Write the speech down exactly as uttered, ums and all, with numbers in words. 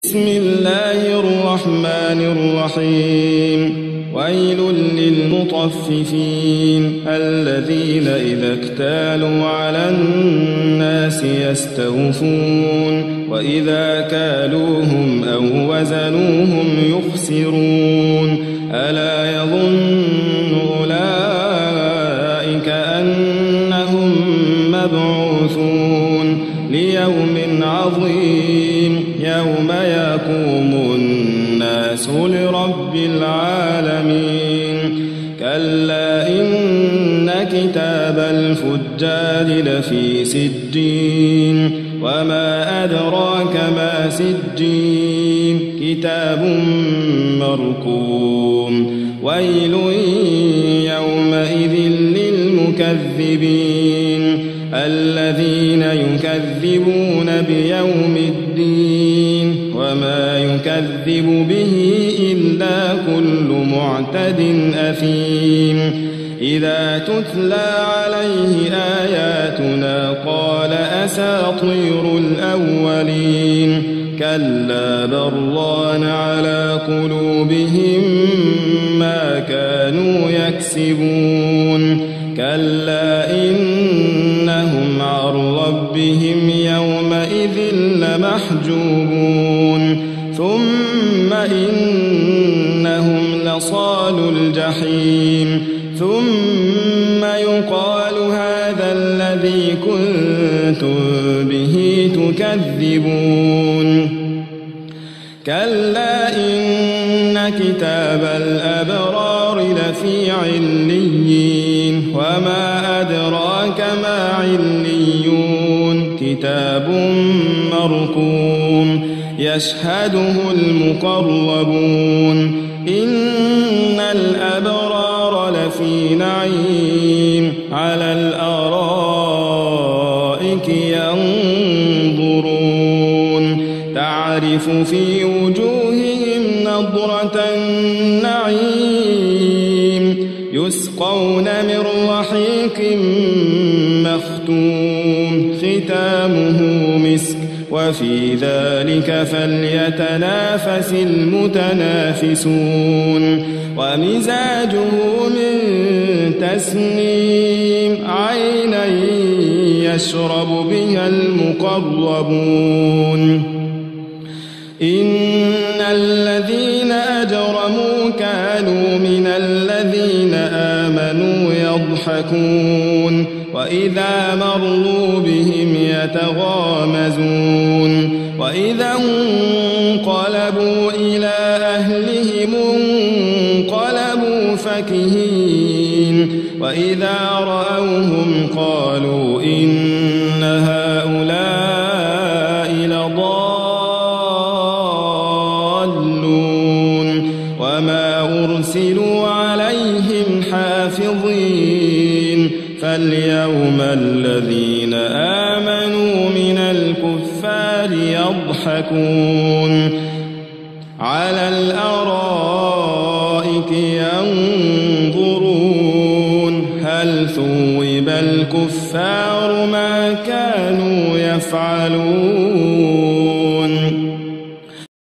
بسم الله الرحمن الرحيم ويل للمطففين الذين إذا اكتالوا على الناس يستوفون وإذا كالوهم أو وزنوهم يخسرون ألا يظن أولئك أنهم مبعوثون ليوم عظيم يوم يقوم الناس لرب العالمين كلا إن كتاب الفجار لفي سجين وما أدراك ما سجين كتاب مرقوم ويل يومئذ للمكذبين الذين يكذبون بيوم الدين وما يكذب به إلا كل معتد أثيم إذا تتلى عليه آياتنا قال أساطير الأولين كلا بران على قلوبهم ما كانوا يكسبون كلا إنهم عن ربهم يومئذ لمحجوبون ثم إنهم لصالوا الجحيم ثم يقال هذا الذي كنتم به تكذبون كلا إن كتاب الأبرار لفي عليين وما أدراك ما عليون كتاب مرقوم يشهده المقربون إن الأبرار لفي نعيم على الأرائك ينظرون تعرف في وجوههم نضرة النعيم يسقون من رحيق مختوم ختامه مسك وفي ذلك فليتنافس المتنافسون ومزاجه من تسنيم عينا يشرب بها المقربون إن الذين أجرموا كانوا من الذين آمنوا يضحكون وإذا مروا بهم يتغامزون وإذا انقلبوا إلى أهلهم انقلبوا فكهين وإذا رأوهم قالوا إن هؤلاء لضالون وما أرسلوا عليهم حافظين فاليوم الذين آمنوا من الكفار يضحكون على الأرائك ينظرون هل ثوب الكفار ما كانوا يفعلون